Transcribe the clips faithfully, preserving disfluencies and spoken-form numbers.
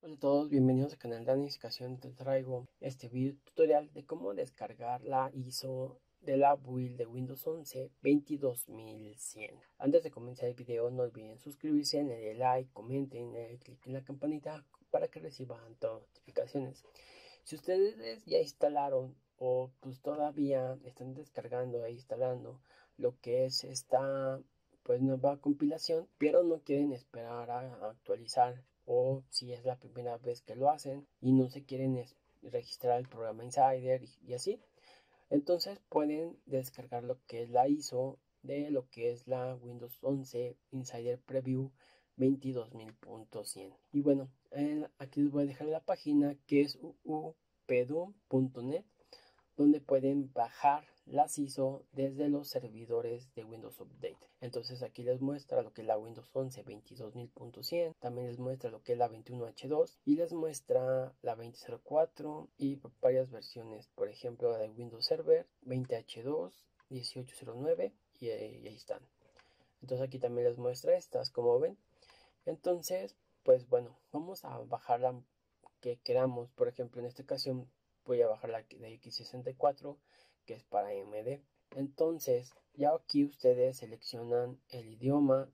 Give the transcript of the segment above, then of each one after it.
Hola a todos, bienvenidos al canal Dani. En esta ocasión te traigo este video tutorial de cómo descargar la I S O de la build de Windows once veintidós mil cien. Antes de comenzar el video no olviden suscribirse, darle like, comenten, darle clic en la campanita para que reciban todas las notificaciones. Si ustedes ya instalaron o pues todavía están descargando e instalando lo que es esta pues nueva compilación, pero no quieren esperar a actualizar, o si es la primera vez que lo hacen y no se quieren registrar el programa Insider y, y así, entonces pueden descargar lo que es la I S O de lo que es la Windows once Insider Preview veintidós mil punto cien. Y bueno, eh, aquí les voy a dejar la página que es u u p d u m punto net, donde pueden bajar las I S O desde los servidores de Windows Update. Entonces aquí les muestra lo que es la Windows once veintidós mil punto cien, también les muestra lo que es la veintiuno H dos y les muestra la veinte cero cuatro y varias versiones, por ejemplo la de Windows Server veinte H dos, dieciocho cero nueve y, y ahí están. Entonces aquí también les muestra estas, como ven. Entonces, pues bueno, vamos a bajar la que queramos. Por ejemplo, en esta ocasión voy a bajar la de equis sesenta y cuatro, que es para A M D. Entonces, ya aquí ustedes seleccionan el idioma,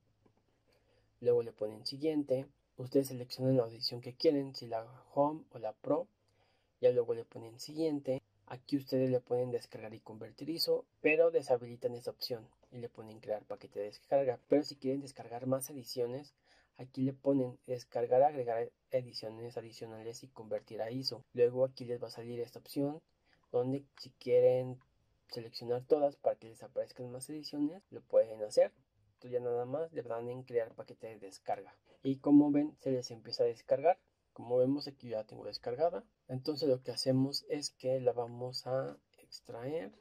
luego le ponen siguiente. Ustedes seleccionan la edición que quieren, si la Home o la Pro. Ya luego le ponen siguiente. Aquí ustedes le pueden descargar y convertir I S O, pero deshabilitan esta opción y le ponen crear paquete de descarga. Pero si quieren descargar más ediciones, aquí le ponen descargar, agregar ediciones adicionales y convertir a I S O. Luego aquí les va a salir esta opción donde si quieren seleccionar todas para que les aparezcan más ediciones, lo pueden hacer. Entonces ya nada más le dan en crear paquete de descarga. Y como ven, se les empieza a descargar. Como vemos, aquí ya tengo descargada. Entonces lo que hacemos es que la vamos a extraer.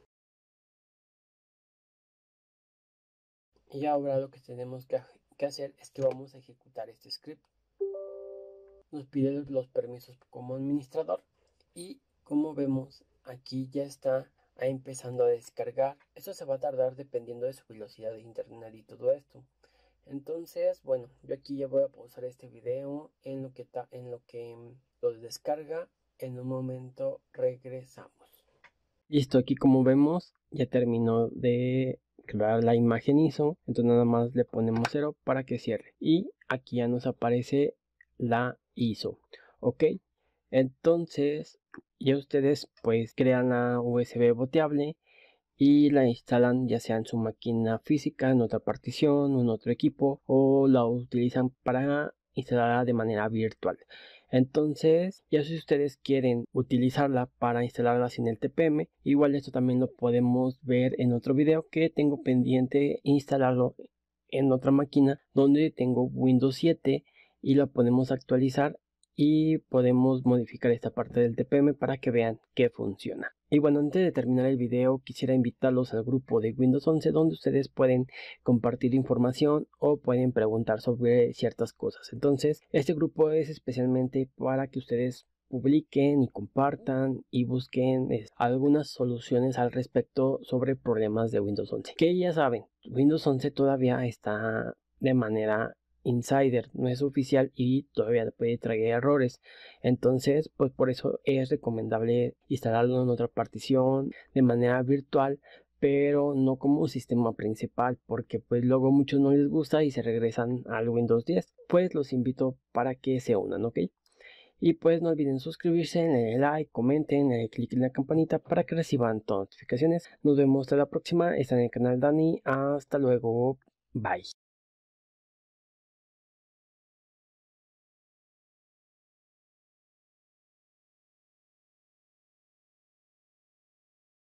Y ahora lo que tenemos que, que hacer es que vamos a ejecutar este script. Nos pide los permisos como administrador. Y como vemos, aquí ya está empezando a descargar. Eso se va a tardar dependiendo de su velocidad de internet y todo esto. Entonces, bueno, yo aquí ya voy a pausar este video en lo que, ta, en lo, que lo descarga. En un momento regresamos. Listo, aquí como vemos ya terminó de crear la imagen I S O. Entonces nada más le ponemos cero para que cierre. Y aquí ya nos aparece la I S O. Ok, entonces ya ustedes pues crean la U S B boteable y la instalan ya sea en su máquina física, en otra partición, en otro equipo, o la utilizan para instalarla de manera virtual. Entonces, ya si ustedes quieren utilizarla para instalarla sin el T P M, igual esto también lo podemos ver en otro video que tengo pendiente instalarlo en otra máquina donde tengo Windows siete y la podemos actualizar y podemos modificar esta parte del T P M para que vean que funciona. Y bueno, antes de terminar el video quisiera invitarlos al grupo de Windows once donde ustedes pueden compartir información o pueden preguntar sobre ciertas cosas. Entonces este grupo es especialmente para que ustedes publiquen y compartan y busquen es, algunas soluciones al respecto sobre problemas de Windows once. Que ya saben, Windows once todavía está de manera Insider, no es oficial y todavía puede traer errores. Entonces pues por eso es recomendable instalarlo en otra partición de manera virtual, pero no como sistema principal, porque pues luego muchos no les gusta y se regresan al Windows diez. Pues los invito para que se unan, ok. Y pues no olviden suscribirse, denle like, comenten, denle click en la campanita para que reciban todas las notificaciones. Nos vemos hasta la próxima. Está en el canal Dani. Hasta luego. Bye.